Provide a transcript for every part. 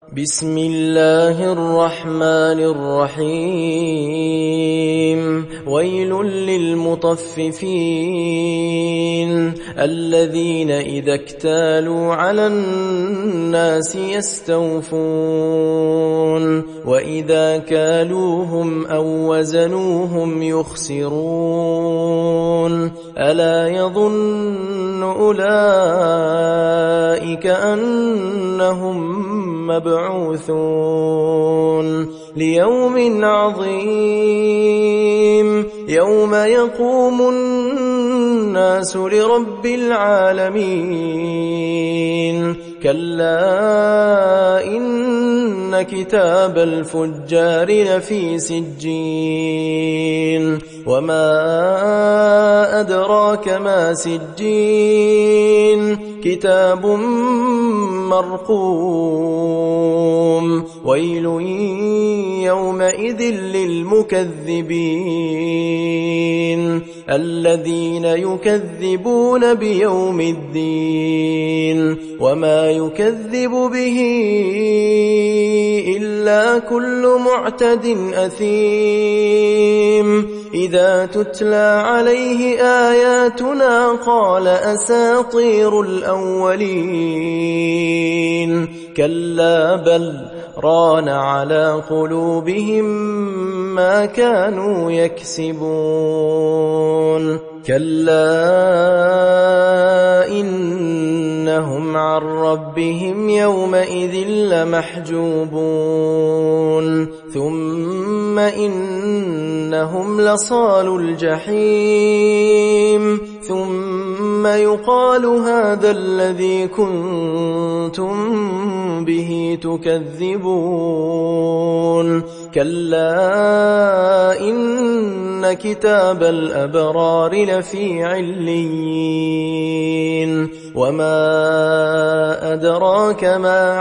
بسم الله الرحمن الرحيم ويل للمطففين الذين إذا اكتالوا على الناس يستوفون وإذا كالوهم أو وزنوهم يخسرون ألا يظن أولئك أنهم مبعوثون ليوم عظيم يوم يقوم الناس لرب العالمين كلا إن كتاب الفجار لفي سجين وما أدراك ما سجين كتاب مرقوم ويل يومئذ للمكذبين الذين يكذبون بيوم الدين وما يكذب به إلا كل معتد أثيم إذا تتلى عليه آياتنا قال أساطير الأولين كلا بل ران على قلوبهم ما كانوا يكسبون كلا إنهم عن ربهم يومئذ لمحجوبون ثم إنهم لصالوا الجحيم ثم يقال هذا الذي كنتم به تكذبون كلا إن كتاب الأبرار لفي عليين وما أدراك ما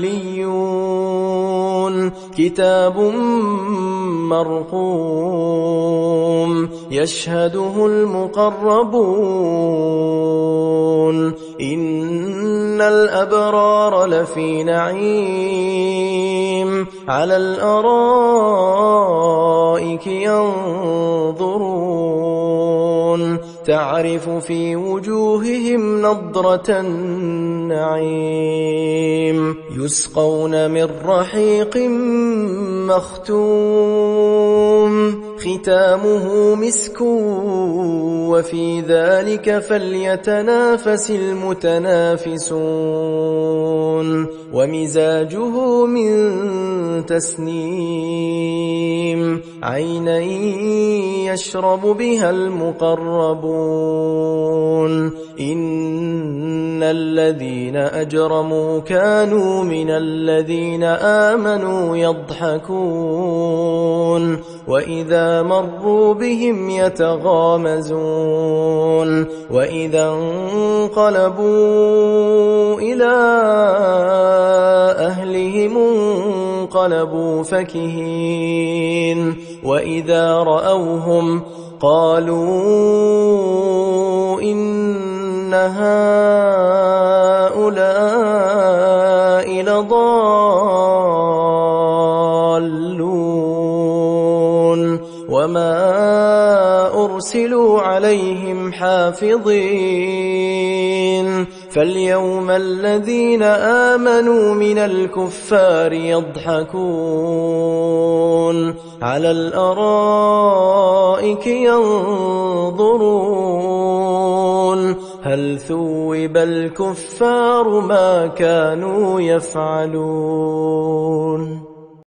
عليون كتاب مرقوم يشهده المقربون إن الأبرار لفي نعيم على الأرائك ينظرون تعرف في وجوههم نضرة النعيم يسقون من رحيق مختوم ختامه مسك وفي ذلك فليتنافس المتنافسون ومزاجه من تسنيم عينا يشرب بها المقربون إن الذين أجرموا كانوا من الذين آمنوا يضحكون وإذا مروا بهم يتغامزون وإذا انقلبوا إلى أهلهم انقلبوا فكهين وإذا رأوهم قالوا إن هؤلاء لضالون وما أرسلوا عليهم حافظين فاليوم الذين آمنوا من الكفار يضحكون على الأرائك ينظرون هل ثوب الكفار ما كانوا يفعلون